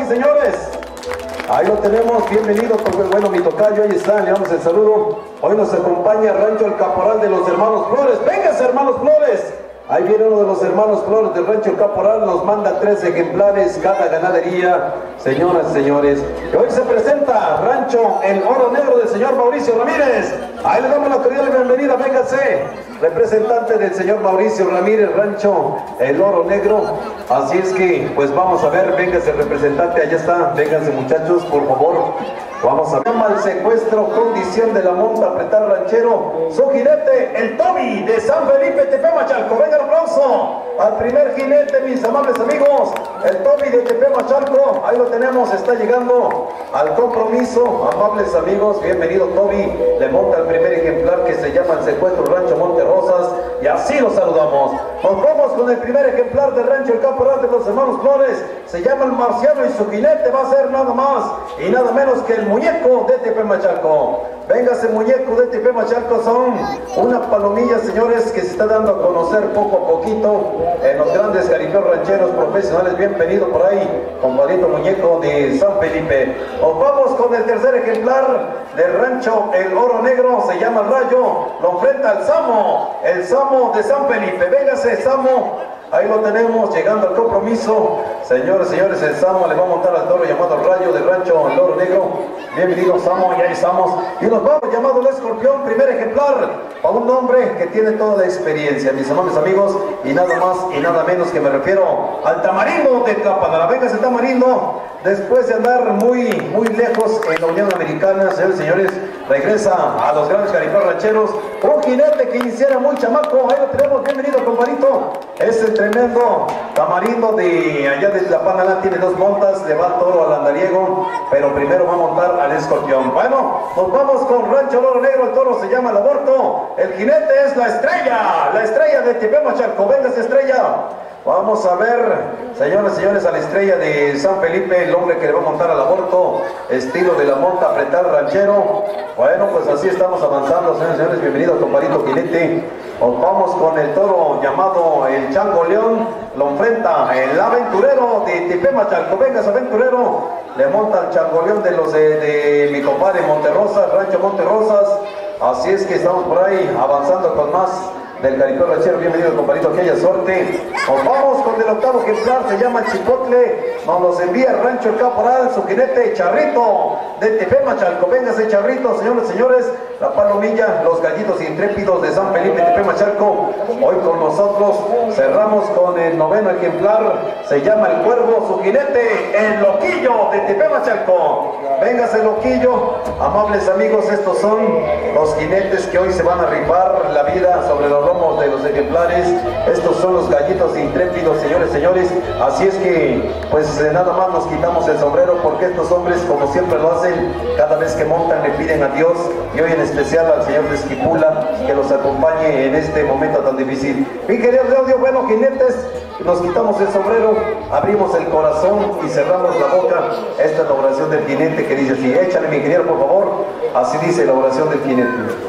señores. Ahí lo tenemos, bienvenido con el bueno mi tocayo, ahí está, le damos el saludo. Hoy nos acompaña Rancho El Caporal de los hermanos Flores. ¡Véngase, hermanos Flores! Ahí viene uno de los hermanos Flores del Rancho El Caporal, nos manda 3 ejemplares cada ganadería, señoras y señores. Y hoy se presenta Rancho El Oro Negro del señor Mauricio Ramírez. Ahí le damos la cordial bienvenida, véngase. Representante del señor Mauricio Ramírez, Rancho El Oro Negro. Así es que, pues vamos a ver, véngase el representante, allá está. Vénganse muchachos, por favor. Vamos a ver el secuestro, condición de la monta, apretar ranchero, su jinete, el Toby de San Felipe Tepemachalco. Venga el aplauso al primer jinete, mis amables amigos, el Toby de Tepemachalco. Ahí lo tenemos, está llegando al compromiso, amables amigos, bienvenido Toby. Le monta el primer ejemplar que se llama el secuestro Rancho Monterrosas y así lo saludamos. Nos vamos con el primer ejemplar del Rancho El Caporal de los hermanos Flores, se llama el Marciano y su jinete va a ser nada más y nada menos que el Muñeco de Tepemachalco. Véngase, Muñeco de Tepemachalco, son una palomilla, señores, que se está dando a conocer poco a poquito en los grandes jaripeos rancheros profesionales. Bienvenido por ahí, compadrito Muñeco de San Felipe. Nos vamos con el tercer ejemplar del Rancho El Oro Negro, se llama el Rayo, lo enfrenta el Samo de San Felipe. Véngase, Samo. Ahí lo tenemos, llegando al compromiso. Señores, señores, el Samo le va a montar al toro llamado Rayo del Rancho El Oro Negro. Bienvenido, Samo, y ahí estamos. Y nos vamos, llamado el Escorpión, primer ejemplar, a un hombre que tiene toda la experiencia, mis amables amigos, y nada más y nada menos que me refiero al Tamarindo de Capanara. Venga ese Tamarindo, después de andar muy lejos en la Unión Americana, señores, señores, regresa a los grandes jaripeos rancheros. Un jinete que iniciara muy chamaco, ahí lo tenemos, bienvenido, compadrito. Es el tremendo Tamarindo de allá de La Panalá, tiene 2 montas, le va al toro al andariego, pero primero va a montar al Escorpión. Bueno, nos vamos con Rancho El Oro Negro, el toro se llama El Aborto, el jinete es la estrella de Tepemachalco. Véngase, Estrella. Vamos a ver, señoras y señores, a la estrella de San Felipe, el hombre que le va a montar al Aborto, estilo de la monta, apretar ranchero. Bueno, pues así estamos avanzando, señores y señores, bienvenido, compadrito jinete. Nos vamos con el toro llamado el Chango León, lo enfrenta el Aventurero de Tepemachalco. Venga, aventurero, le monta al Chango León de los de mi compadre Monterrosas, Rancho Monterrosas. Así es que estamos por ahí avanzando con más del jaripeo ranchero. Bienvenido, compadrito, que haya suerte. Nos vamos con el octavo ejemplar, se llama Chipotle, nos los envía el Rancho El Caporal, su jinete Charrito de Tepemachalco. Véngase, Charrito, señores, señores, la palomilla, los gallitos intrépidos de San Felipe Tepemachalco. Hoy con nosotros cerramos con el noveno ejemplar, se llama El Cuervo, su jinete el Loquillo de Tepemachalco. Véngase, Loquillo. Amables amigos, estos son los jinetes que hoy se van a rifar la vida sobre los lomos de los ejemplares. Estos son los gallitos intrépidos, señores, señores. Así es que, pues nada más nos quitamos el sombrero, porque estos hombres, como siempre lo hacen, cada vez que montan le piden a Dios, y hoy en especial al señor de Esquipula, que los acompañe en este momento tan difícil. Mi querido Claudio, bueno, jinetes, nos quitamos el sombrero, abrimos el corazón y cerramos la boca. Esta es la oración del jinete que dice así. Échale, mi ingeniero, por favor. Así dice la oración del jinete.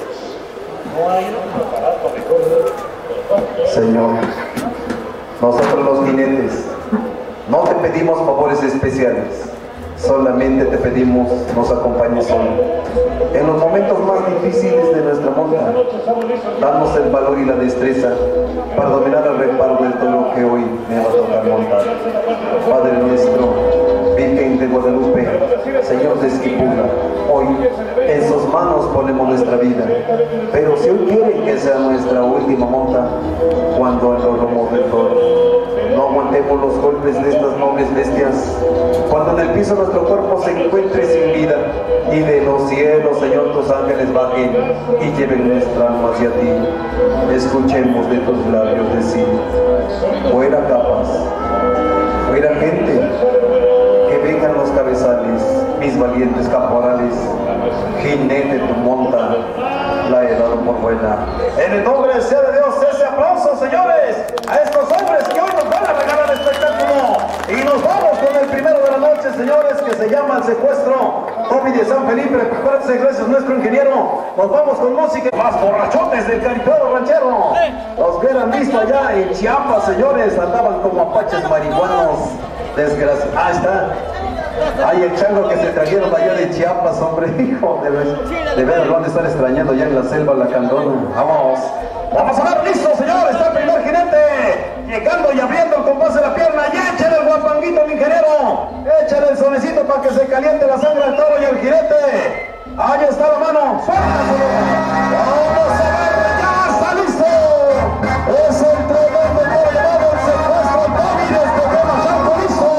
Señor, nosotros los jinetes no te pedimos favores especiales, solamente te pedimos nos acompañes hoy en los momentos más difíciles de nuestra monta. Danos el valor y la destreza para dominar el reparo del toro que hoy me va a tocar montar. Padre nuestro, Virgen de Guadalupe, Señor de Esquipula, hoy en sus manos ponemos nuestra vida, pero si hoy quieren que sea nuestra última monta, cuando en los lomos del toro no aguantemos los golpes de estas nobles bestias, cuando en el piso nuestro cuerpo se encuentre sin vida, y de los cielos, Señor, tus ángeles bajen y lleven nuestra alma hacia ti. Escuchemos de tus labios decir: fuera capas, fuera gente, que vengan los cabezales, mis valientes caporales, jinete tu monta, la he dado por buena. En el nombre del Señor de Dios, ese aplauso, señores, a estos hombres que hoy nos van a regalar el espectáculo. Y nos vamos con el primero de la noche, señores, que se llama El Secuestro, Toby de San Felipe. Prepárense, gracias nuestro ingeniero. Nos vamos con música. Más borrachotes del jaripeo ranchero. Los hubieran visto allá en Chiapas, señores, andaban como apaches marihuanos. Desgraciados. Ah, está. Ay, el chango que se trajeron allá de Chiapas, hombre, hijo, de veras lo van a estar extrañando ya en la selva, la candona. Vamos. Vamos a ver, listo, señor, está el primer jinete, llegando y abriendo el compás de la pierna, y échale el guapanguito, mi ingeniero, échale el sonecito para que se caliente la sangre al toro y al jinete. Ahí está la mano, suéltaselo. Vamos a ver, ya está listo. Es el tremendo toro llamado el secuestro Tommy desde Temachalco, listo.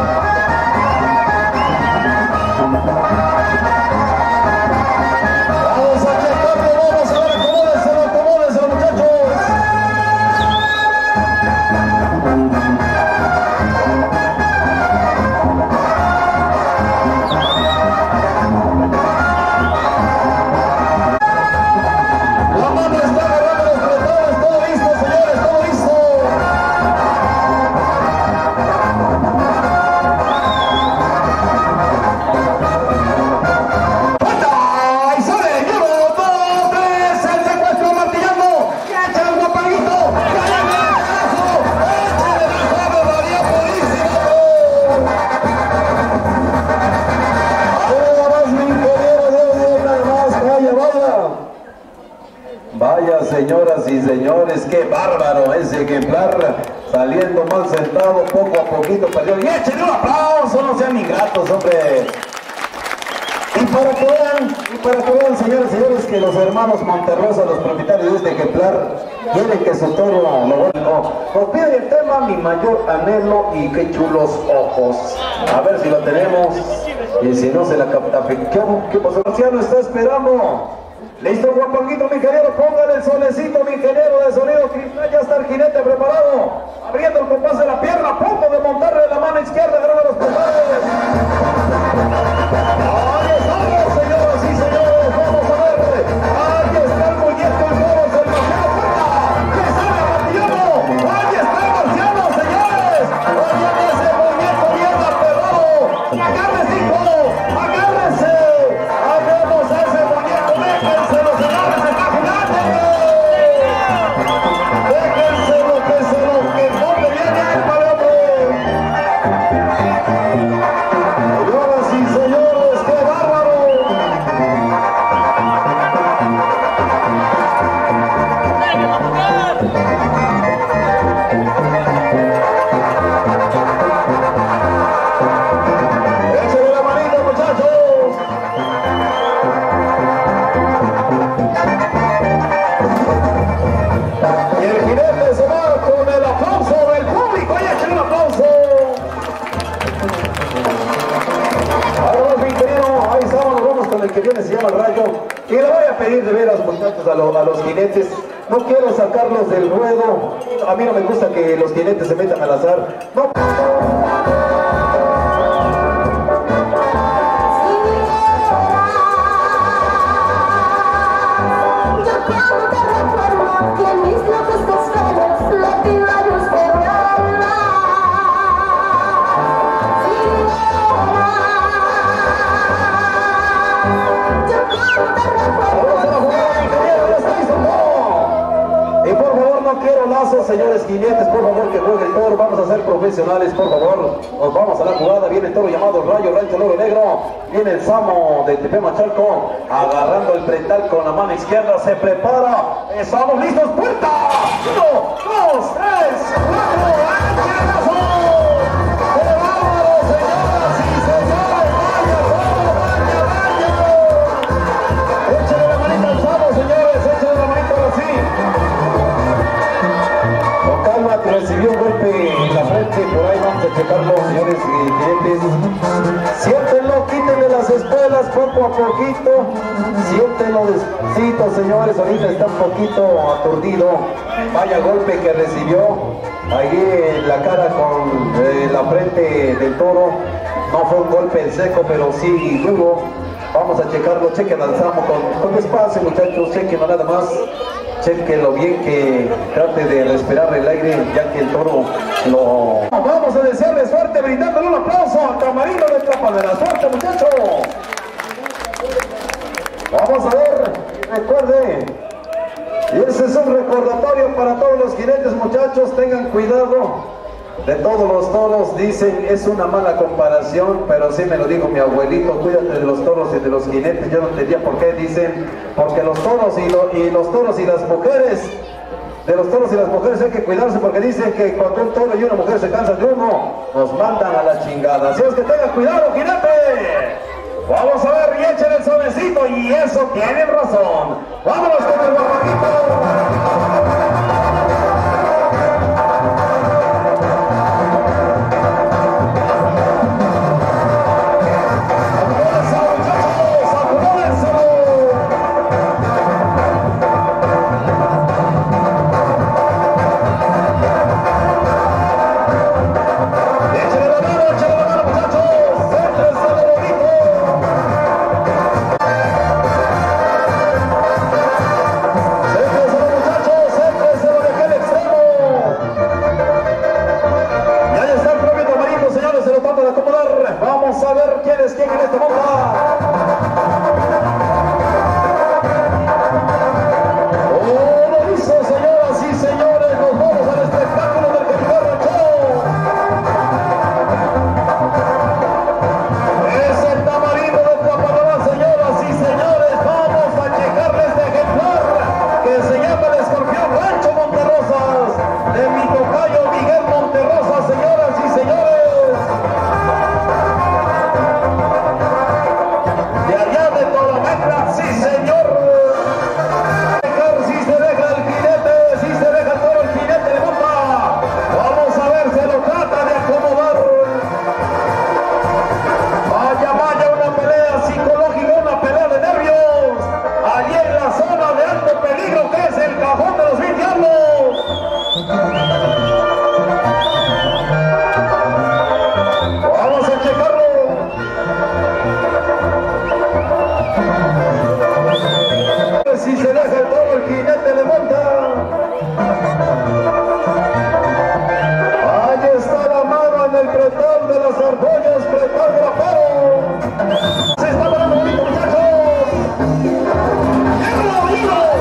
Vamos a checarlo, vamos a ver, acomódenselo, muchachos. La mano está agarrando los protores, todo listo, señores, todo listo. ¡Y sale! ¡1, 2, 3! ¡El secuestro martillando! ¡Ya echa el guapanguito! ¡Ya le viene el pedazo! ¡Échale la joven, María Purísima! ¡Nada más, mi ingeniero! ¡Dios, nada más! ¡Vaya, vaya! Vaya, señoras y señores, qué bárbaro ese ejemplar, saliendo mal sentado, poco a poquito perdió. ¡Y échenle un aplauso! No sean ingratos, hombre. Y para que vean, señores y señores, que los hermanos Monterrosa, los propietarios de este ejemplar, quieren que su toro lo vuelva. Nos piden el tema Mi Mayor Anhelo y Qué Chulos Ojos. A ver si lo tenemos. Y si no se la capta. ¿Qué pasó? Marciano está esperando. Listo, guapanguito, mi ingeniero, póngale el solecito, mi ingeniero de sonido cristal, ya está el jinete preparado, abriendo el compás de la pierna, a punto de montarle la mano izquierda, agarrando los pedales. Ahí estamos, señoras y señores, vamos a ver, ahí está el muñeco, el toro, el marciano, puerta, que sale martillando, ahí está el marciano, señores, oigan ese muñeco bien aferrado, agárrese, hijo, agárrese, hagamos a ese muñeco, déjense los señores, se está jugando, déjense lo que no le viene para hombre. Señoras y señores, qué bárbaro. Échale la manita, muchachos. Y el jinete se va con el aplauso del público. ¡Ahí échale un aplauso! Ahora más, mi querido, ahí estamos, nos vamos con el que viene, se llama el Rayo. Y le voy a pedir de veras, muchachos, a los jinetes, no quiero sacarlos del ruedo. A mí no me gusta que los jinetes se metan al azar. No. Y por favor, no quiero lazos, señores jinetes, por favor que juegue el toro, vamos a ser profesionales, por favor, nos vamos a la jugada, viene el toro llamado Rayo, Rancho Loro Negro, viene el Samo de Temachalco, agarrando el pretal con la mano izquierda, se prepara, estamos listos, puerta, 1, 2, 3, 4, ¡alcanazo! ¡Qué bárbaro, señoras y señores! ¡Vaya, vaya, vaya! Échale la manita al Samo, señores, échale la manita así. Con calma, que recibió un golpe en la frente, por ahí vamos a checarlo, señores clientes. Siéntenlo, quítenle las espuelas poco a poquito, siéntenlo despacito, señores, ahorita está un poquito aturdido. Vaya golpe que recibió ahí en la cara con la frente del toro. No fue un golpe en seco, pero sí duro. Vamos a checarlo, chequen al Samo con despacio, muchachos, chequenlo nada más. Chequenlo bien, que trate de respirar el aire, ya que el toro lo... Vamos a desearle suerte, brindándole un aplauso a Camarino de Trapa de la Suerte, muchachos. Vamos a ver, recuerde, y ese es un recordatorio para todos los jinetes, muchachos, tengan cuidado. De todos los toros, dicen, es una mala comparación, pero sí me lo dijo mi abuelito, cuídate de los toros y de los jinetes. Yo no entendía por qué, dicen, porque los toros los toros y las mujeres, de los toros y las mujeres hay que cuidarse, porque dicen que cuando un toro y una mujer se cansan de uno, nos mandan a la chingada. Así es que tengan cuidado, jinete. Vamos a ver, y echen el sonecito, y eso tienen razón. Vámonos con el barranquito. Vamos a ver quién es quién en esta monta. Oh, lo hizo, señoras y señores, nos vamos al espectáculo del Cariperro Show. Es el Tamarindo de Tlapanalá, señoras y señores. Vamos a checarle este ejemplar que se llama el Escorpión Rancho Monterrosas, de mi tocayo Miguel Monterrosas, señoras y señores. De allá de Tolameca, sí señor. Si se deja el jinete, si se deja todo el jinete de monta. Vamos a ver, se lo trata de acomodar. Vaya, vaya, una pelea psicológica, una pelea de nervios. Allí en la zona de alto peligro que es el Cajón de los 1000 Diablos. Vamos a checarlo. Si se deja el toro, el jinete le monta. Ahí está la mano en el pretal de las argollas, pretal grapero. Se está parando bonito, muchachos. ¡Llévalo, bonito!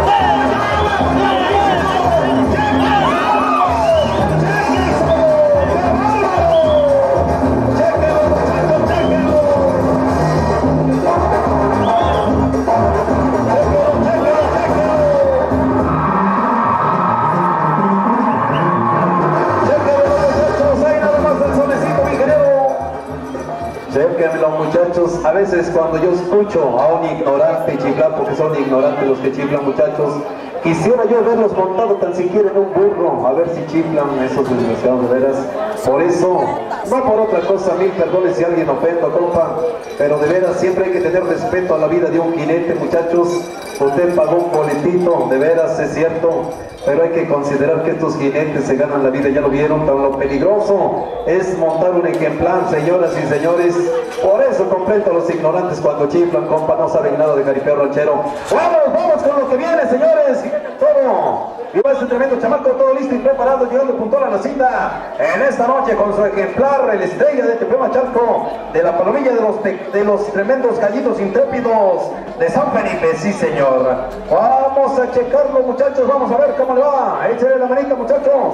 Chequenlo, muchachos. A veces cuando yo escucho a un ignorante chiflar, porque son ignorantes los que chiflan, muchachos, quisiera yo verlos montados tan siquiera en un burro, a ver si chiflan esos desgraciados, de veras. Por eso, no por otra cosa, mil perdones si alguien ofendo, compa, pero de veras siempre hay que tener respeto a la vida de un jinete, muchachos. Usted pagó un boletito, de veras, es cierto, pero hay que considerar que estos jinetes se ganan la vida, ya lo vieron, tan lo peligroso es montar un ejemplar, señoras y señores. Por eso comprendo a los ignorantes cuando chiflan, compa, no saben nada de Cariperro Ranchero. Vamos con lo que viene, señores. Todo. Y va este tremendo chamaco, todo listo y preparado, llegando puntual a la cita en esta noche con su ejemplar, el estrella de Tepema Chalco, de la palomilla de los tremendos gallitos intrépidos de San Felipe, sí señor. Vamos a checarlo, muchachos, vamos a ver cómo le va. Échale la manita, muchachos.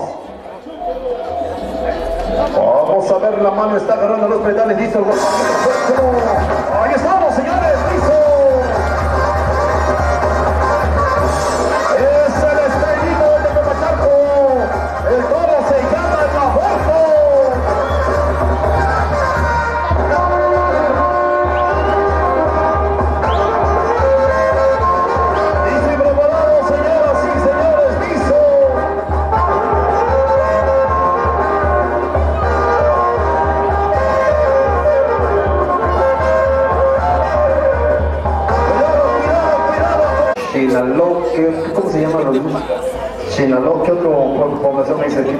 Vamos a ver, la mano está agarrando los pedales, listo el golpe. Ahí estamos, señores, listo. Es el estrellito de Tepemachalco. El toro se llama el aborto. Listo y preparado, señoras y señores, listo. Chinaló, ¿cómo se llaman los grupos? Chinaló, ¿qué otra población dice aquí?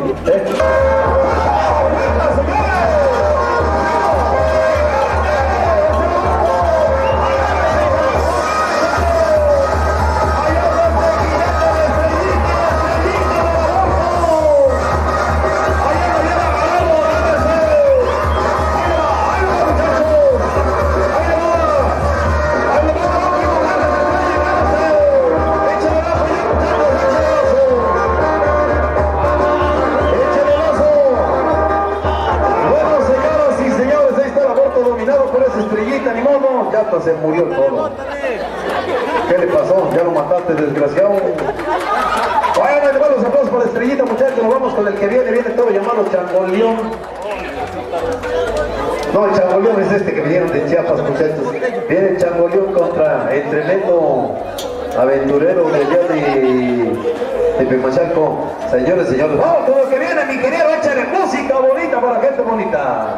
estrellita, ni modo, ya hasta se murió todo. ¿Qué le pasó? Ya lo mataste, desgraciado. Bueno, le los aplausos para la estrellita, muchachos. Nos vamos con el que viene todo llamado Changoleón. No, el Changoleón es este que vinieron de Chiapas, muchachos. Viene el Changoleón contra el tremendo aventurero de allá de Pimachalco. Señores, vamos con lo que viene, mi querido, échale música bonita para gente bonita.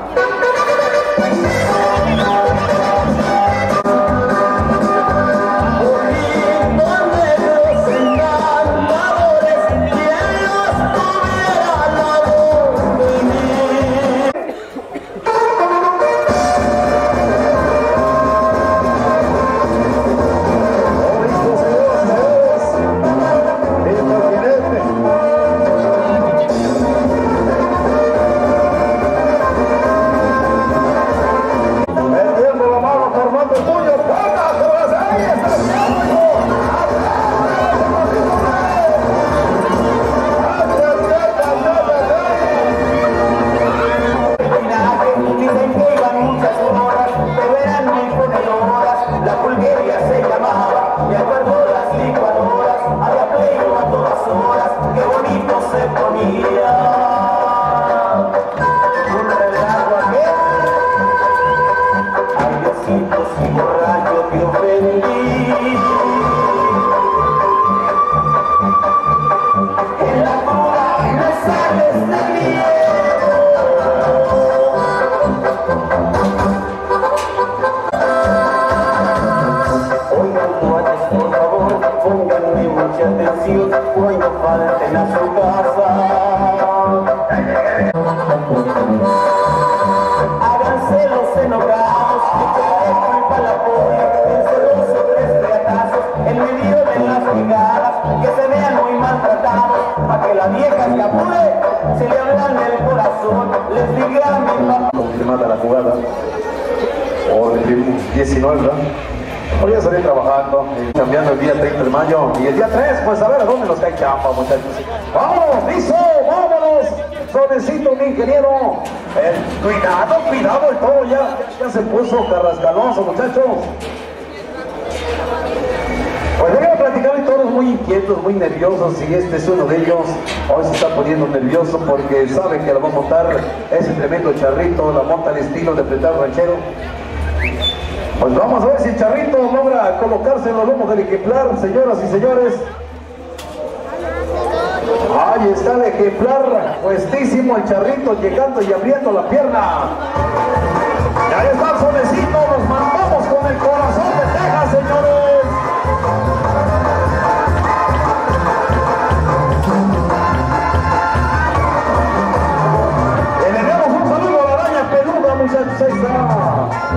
Cuando falten a su casa, háganse los enojados, que le culpa la pobre, celoso tres reatazos, en medio de las brigadas, que se vean muy maltratados, para que la vieja se apure, se le ablande el corazón, les diga mi papá. Confirmada la jugada, o el 19, ¿verdad? Hoy ya salí trabajando, cambiando el día 30 de mayo y el día 3, pues a ver a dónde nos cae chamba, muchachos. ¡Vámonos, listo! ¡Vámonos! Suavecito, mi ingeniero. Cuidado, el toro ya se puso carrascaloso, muchachos. Pues vengan a platicar y todos muy inquietos, muy nerviosos, y este es uno de ellos. Hoy se está poniendo nervioso porque sabe que lo va a montar ese tremendo charrito, la monta al estilo de apretar ranchero. Pues vamos a ver si el charrito logra colocarse en los lomos del ejemplar, señoras y señores. Ahí está el ejemplar, puestísimo el charrito, llegando y abriendo la pierna. Y ahí está el solecito, nos mandamos con el corazón de Texas, señores. Le enviamos un saludo a la araña peluda, muchachos, ahí está.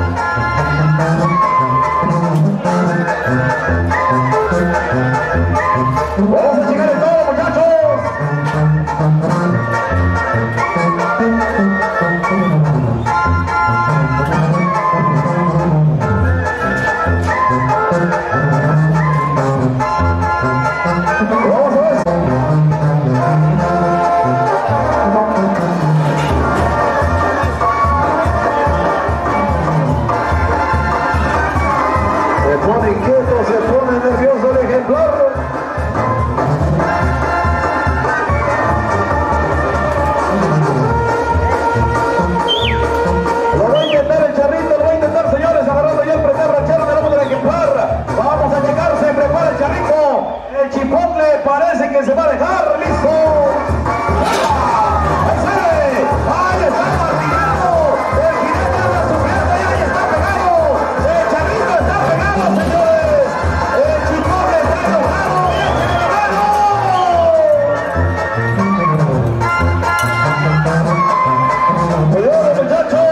Vamos a llegar en todo, muchachos. Vamos a ver. Se pone inquieto, se pone nervioso el ejemplar. Parece que se va a dejar, listo. ¡Ahí sale! ¡Ahí está martillado! El jinete anda sufriendo y ahí está pegado. El charrito está pegado, señores. El chipotle está enojado y el chipotle. ¡Cuidado, muchachos!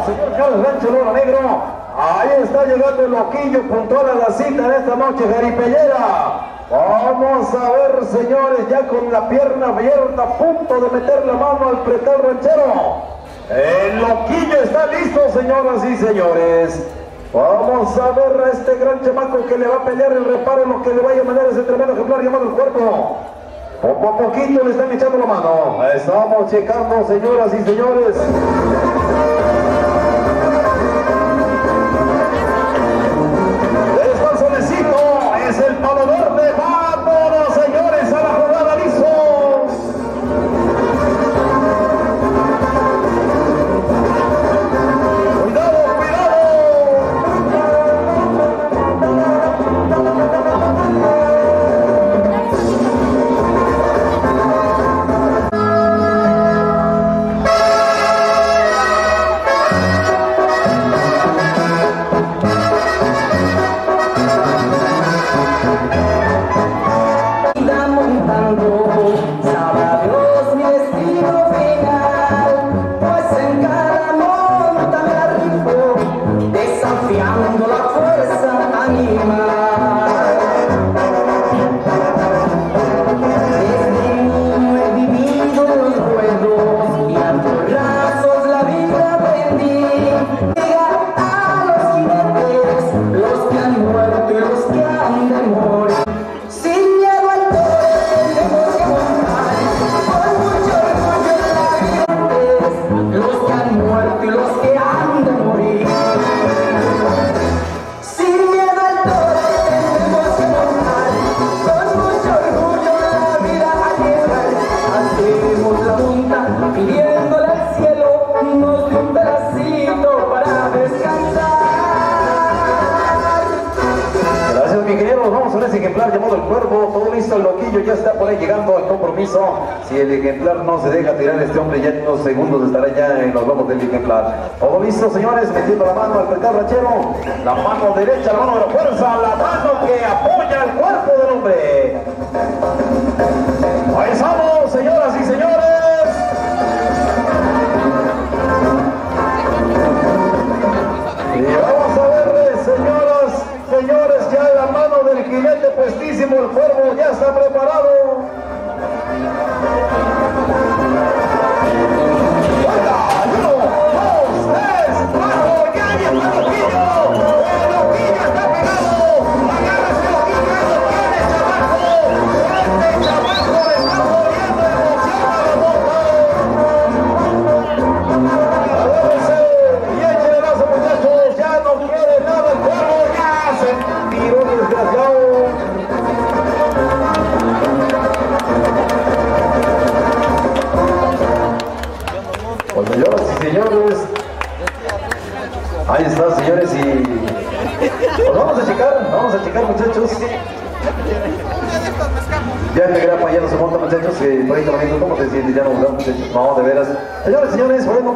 señor Carlos Rancho Loro Negro. Ahí está llegando el loquillo puntual a la cita en esta noche jaripellera. Vamos a ver, señores, ya con la pierna abierta, a punto de meter la mano al pretal ranchero. El loquillo está listo, señoras y señores. Vamos a ver a este gran chamaco que le va a pelear el reparo en lo que le vaya a mandar ese tremendo ejemplar llamado el cuerpo. Poco a poquito le están echando la mano. Estamos checando, señoras y señores. Es el palo verde, vámonos señores a la jugada, listo. Cuidado, cuidado. Ejemplar llamado el cuervo, todo listo, el loquillo ya está por ahí llegando al compromiso. Si el ejemplar no se deja tirar, este hombre ya en unos segundos estará ya en los lomos del ejemplar. Todo listo, señores, metiendo la mano al pretal ranchero, la mano derecha, la mano de la fuerza, la mano que apoya el cuerpo del hombre. Ahí estamos, señoras y señores. Y vamos a ver, señores, ya la mano del jinete puestísimo, el cuervo ya está preparado. ¡Uno, dos, tres, cuatro! ¡Ya llegó el loquillo! ¡El loquillo está pegado! ¡Agárrese, loquillo! ¡Eso tiene, chamaco! ¡Este chamaco le está poniendo emoción a la boca! ¡Agárrese! ¡Y échale lazo, muchachos! ¡Ya no quiere nada el cuervo! ¡Ya se tiró el desgraciado! Pues señoras y señores, ahí está, señores, y pues vamos a checar muchachos. Ya el grapa ya no se monta, muchachos, por ahí está bonito, ¿cómo te sientes? Ya no, muchachos, no, de veras. Señores, bueno.